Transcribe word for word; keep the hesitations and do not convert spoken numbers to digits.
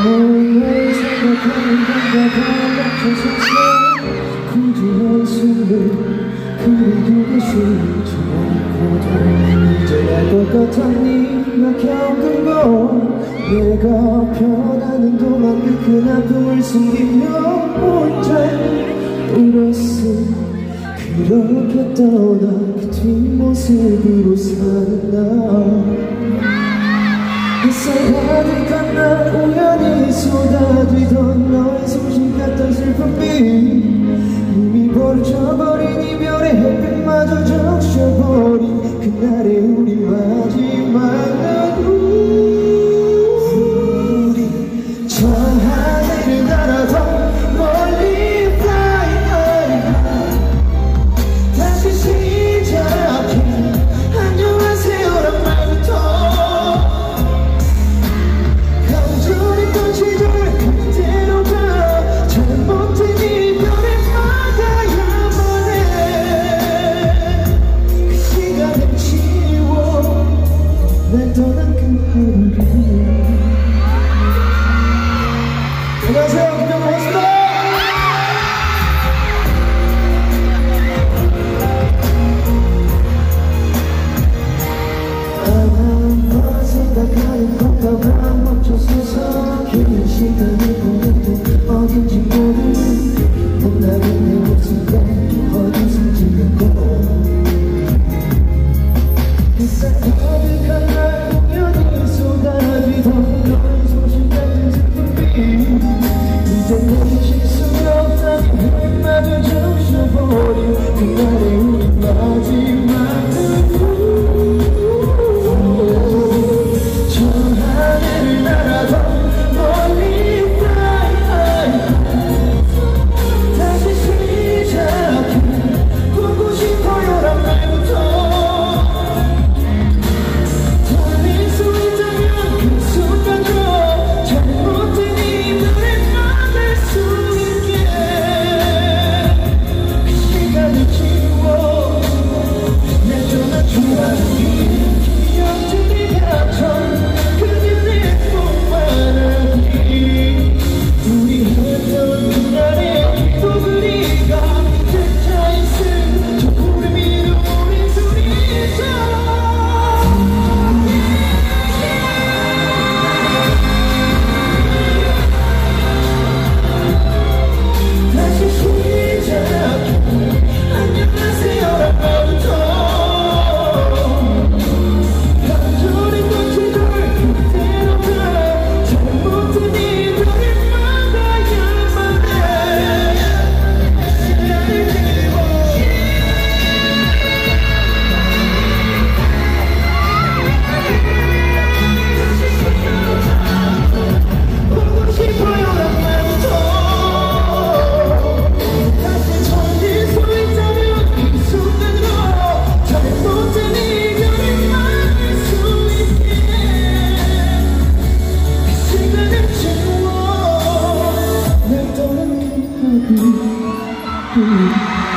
널 생각하는 건가 봐 굳이 한숨을 그리기가 쉽지 않거든 이제 알 것 같아 네가 겪은 건 내가 변하는 동안 그 큰 아픔을 숨기며 혼자 울었어 그렇게 떠나 그 뒷모습으로 사는 나 햇살 가득한 날 우연히 쏟아지던 너의 소식 같던 슬픔이 이미 버려져버린 이별의 햇빛마저 적셔버린 그날의 우리 마지막 우리 저 하늘을 날아도 멀리 fly high 다시 시작해 안녕하세요란 말부터 감정했던 시절 그대로 가 잘못된 이별에 막아야만 해 그 시간을 지워 날 떠난 그 하루를 안녕하세요 김정호입니다. 생각하는 것과 멈춰서서 긴 시간이 보내도 어딘지 모르는 못나는 내 모습에 어디선지 고 햇살 가득한 날 우연히 쏟아지던 너의 소식 같은 슬픔이 이제 내 실수가 없다니 흙마저 적셔버린 그날의 우리 마지막 하늘을 날아도 멀리 fly high 다시 시작해 보고 싶어요란 말부터 돌릴 수 있다면 그 순간으로 잘못된 이별을 막을 수 있게 그 시간을 지워 내 전화 좋아하는 기억들이 갇혀 우리 했던 그날의 기도그리가 득차있음 저 구름 위로 우린 둘이서 다시 시작해 안녕하세요란 말부터 간절했던 시절 그대로 가 잘못된 이별을 막아야만 해 시간을 지워 보고 싶어요란 말부터 다시 처질 수 있다면 이 순간으로 잘못된 이별을 막을 수 있게 그 시간을 지워 날 떠난 그 하루